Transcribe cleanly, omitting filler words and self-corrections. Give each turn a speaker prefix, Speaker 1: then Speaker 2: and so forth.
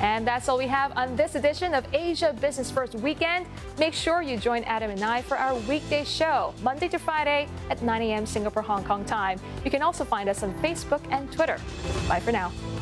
Speaker 1: And that's all we have on this edition of Asia Business First Weekend. Make sure you join Adam and I for our weekday show, Monday to Friday at 9 a.m. Singapore, Hong Kong time. You can also find us on Facebook and Twitter. Bye for now.